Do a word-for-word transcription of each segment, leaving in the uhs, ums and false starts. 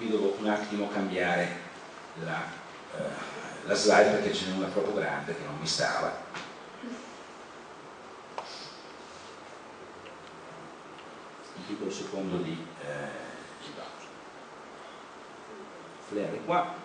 qui devo un attimo cambiare la, eh, la slide perché ce n'è una troppo grande che non mi stava. Un piccolo secondo di eh, flare qua.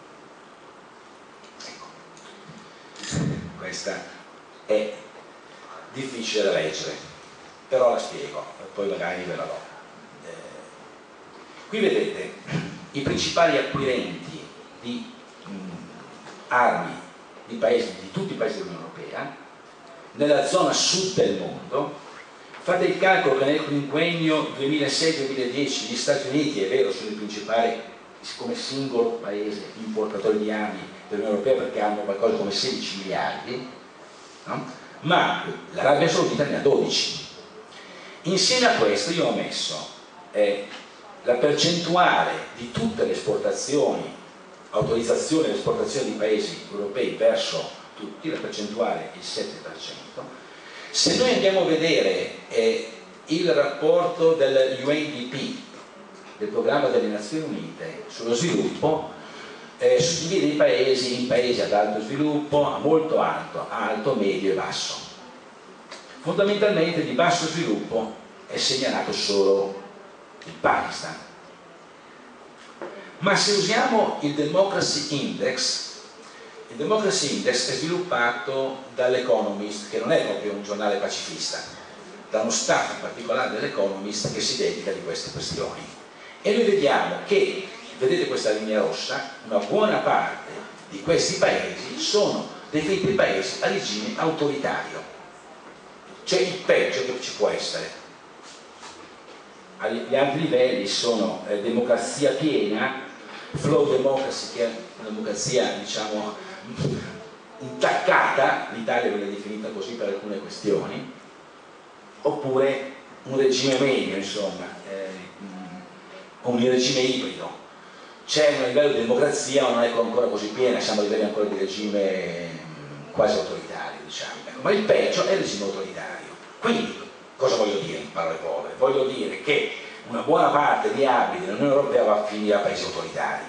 Ecco, questa è difficile da leggere, però la spiego, poi magari ve la do. Eh, qui vedete i principali acquirenti di mh, armi di, paesi, di tutti i paesi dell'Unione Europea, nella zona sud del mondo. Fate il calcolo che nel quinquennio duemilasei duemiladieci gli Stati Uniti, è vero, sono il principale come singolo paese importatore di armi dell'Unione Europea perché hanno qualcosa come sedici miliardi, no? Ma l'Arabia Saudita ne ha dodici. Insieme a questo io ho messo eh, la percentuale di tutte le esportazioni, autorizzazione all'esportazione di paesi europei verso tutti, la percentuale è il sette per cento. Se noi andiamo a vedere eh, il rapporto del U N D P, del programma delle Nazioni Unite sullo sviluppo, eh, suddivide i paesi in paesi ad alto sviluppo, a molto alto, alto, medio e basso. Fondamentalmente di basso sviluppo è segnalato solo il Pakistan. Ma se usiamo il Democracy Index, il Democracy Index è sviluppato dall'Economist, che non è proprio un giornale pacifista, da uno staff particolare dell'Economist che si dedica di queste questioni. E noi vediamo che, vedete questa linea rossa, una buona parte di questi paesi sono definiti paesi a regime autoritario, cioè il peggio che ci può essere. Gli altri livelli sono eh, democrazia piena, flow democracy, che è una democrazia diciamo intaccata, l'Italia viene definita così per alcune questioni, oppure un regime medio, insomma, eh, un regime ibrido. C'è un livello di democrazia ma non è ancora così piena, siamo a livelli ancora di regime quasi autoritario, diciamo. Ma il peggio è il regime autoritario. Quindi cosa voglio dire in parole povere? Voglio dire che una buona parte di abiti dell'Unione Europea va a finire a paesi autoritari.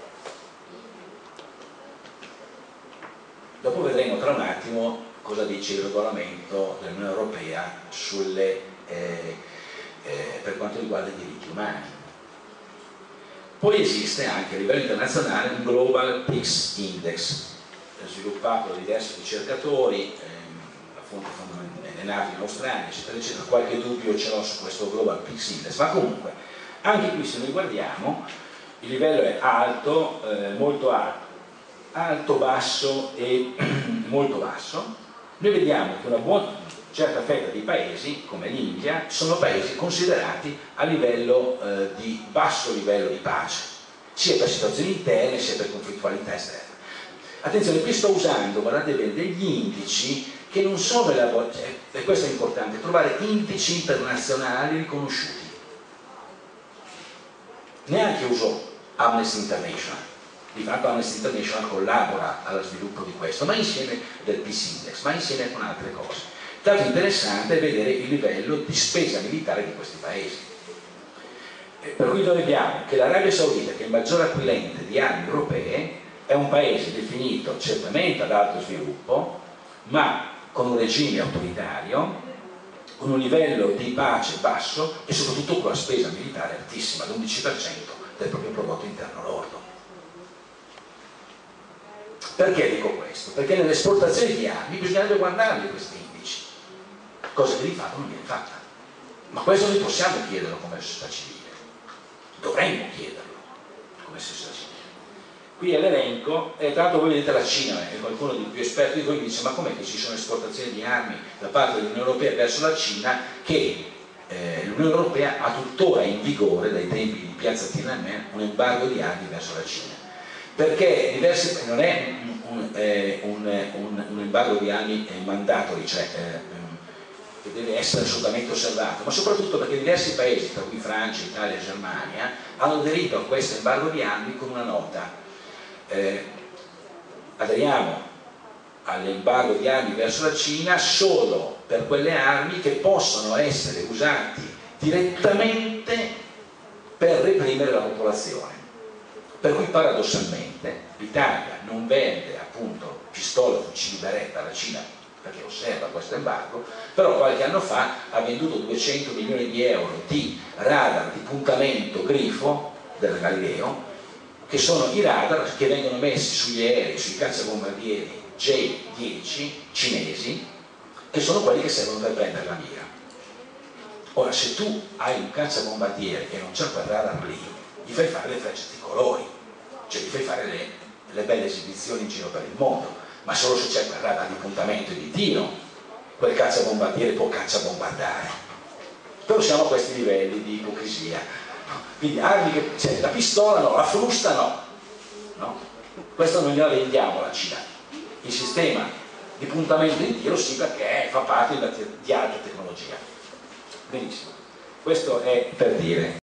Dopo vedremo tra un attimo cosa dice il regolamento dell'Unione Europea sulle, eh, eh, per quanto riguarda i diritti umani. Poi esiste anche a livello internazionale un Global Peace Index, sviluppato da diversi ricercatori, ehm, la fonte è nata in Australia, eccetera, eccetera. Qualche dubbio ce l'ho su questo Global Peace Index, ma comunque anche qui se noi guardiamo il livello è alto, eh, molto alto, alto, basso e molto basso. Noi vediamo che una buona certa fetta di paesi come l'India sono paesi considerati a livello eh, di basso livello di pace, sia per situazioni interne sia per conflittualità esterna. Attenzione, qui sto usando, guardate bene, degli indici che non sono elaborati, e questo è importante, trovare indici internazionali riconosciuti. Neanche uso Amnesty International. Di fatto Amnesty International collabora allo sviluppo di questo, ma insieme del Peace Index, ma insieme con altre cose. Dato interessante vedere il livello di spesa militare di questi paesi. Per cui noi vediamo che l'Arabia Saudita, che è il maggior acquirente di armi europee, è un paese definito certamente ad alto sviluppo, ma con un regime autoritario, con un livello di pace basso e soprattutto con la spesa militare altissima, l'undici per cento del proprio prodotto interno lordo. Perché dico questo? Perché nelle esportazioni di armi bisognerebbe guardarli questi indici, cosa che di fatto non viene fatta. Ma questo noi possiamo chiederlo come società civile, dovremmo chiederlo come società civile. Qui è l'elenco, e tra l'altro voi vedete la Cina, e qualcuno di più esperto di voi dice: ma com'è che ci sono esportazioni di armi da parte dell'Unione Europea verso la Cina, che eh, l'Unione Europea ha tuttora in vigore dai tempi di piazza Tiananmen un embargo di armi verso la Cina? Perché diversi, non è un, eh, un, un, un embargo di armi mandatori, cioè eh, che deve essere assolutamente osservato, ma soprattutto perché diversi paesi, tra cui Francia, Italia e Germania, hanno aderito a questo embargo di armi con una nota: eh, aderiamo all'embargo di armi verso la Cina solo per quelle armi che possono essere usate direttamente per reprimere la popolazione. Per cui paradossalmente l'Italia non vende appunto pistole, fucili Beretta alla Cina perché osserva questo embargo, però qualche anno fa ha venduto duecento milioni di euro di radar di puntamento grifo della Galileo, che sono i radar che vengono messi sugli aerei, sui cacciabombardieri J dieci cinesi, che sono quelli che servono per prendere la mira. Ora, se tu hai un cacciabombardiere che non c'è quel radar lì, gli fai fare le frecce tricolori, cioè gli fai fare le, le belle esibizioni in giro per il mondo, ma solo se c'è quel radar di puntamento e di tiro, quel cacciabombardiere può cacciabombardare. Però siamo a questi livelli di ipocrisia. Quindi armi che, cioè, la pistola no, la frusta no, no? Questo non gliela vendiamo alla Cina. Il sistema di puntamento e di tiro sì, perché fa parte di alta tecnologia. Benissimo, questo è per dire